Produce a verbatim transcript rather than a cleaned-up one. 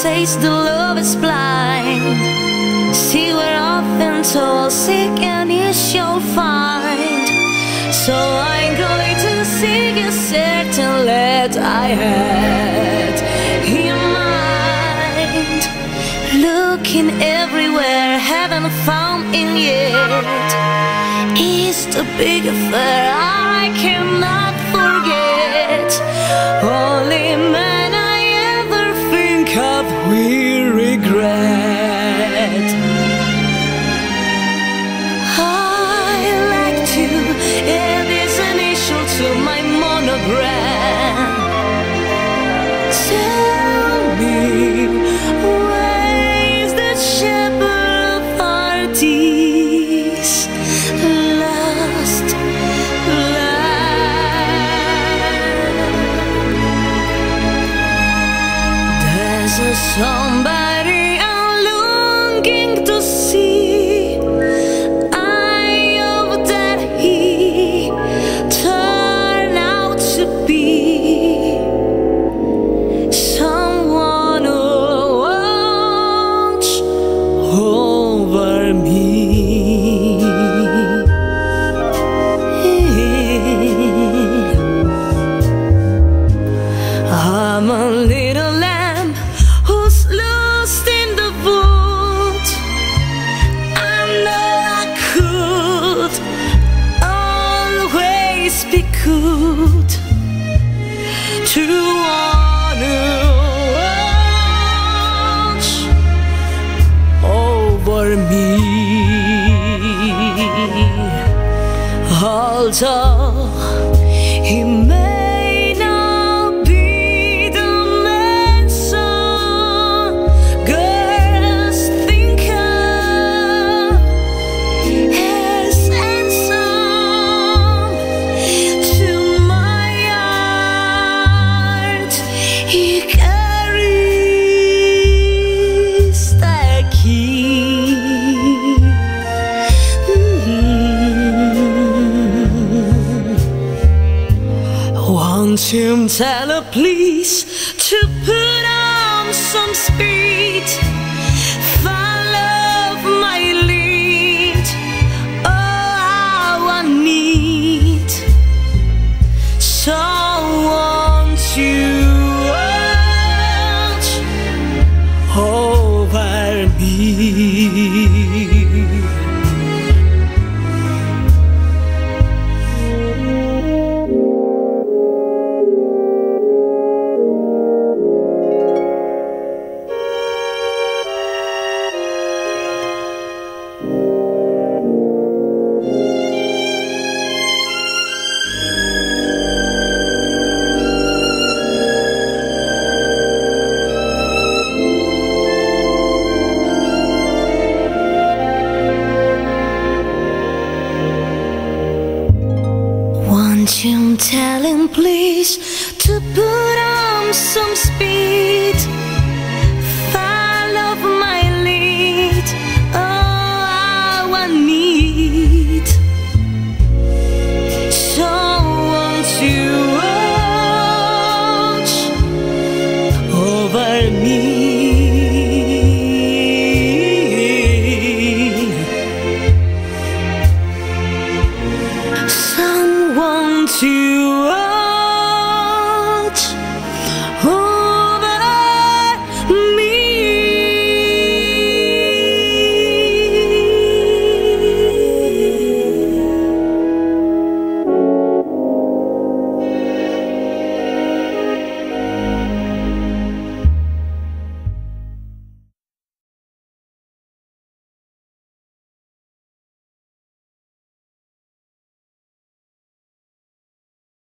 says the love is blind. See, we're often told seek and you shall find. So I'm going to seek a certain let I had in mind. Looking everywhere, haven't found it yet. It's the big affair I cannot forget. Only man I ever think of will regret. I like to add this initial to my monogram. Tell me, where's the shepherd of parties? Lost land. There's a somebody I'm longing to see. I hope that he turn out to be someone who watch over me. I'm a little lamb who's lost in the wood. I know I could always be good to one who watch over me. Although he may not be the man some girls think of as handsome, to my heart he carries the key. Won't you tell her please to put on some speed? Follow my lead. Oh, how I need someone to watch over me. Won't you tell him please to put on some speed? Follow my lead. Oh, how I need someone to watch over me. Someone to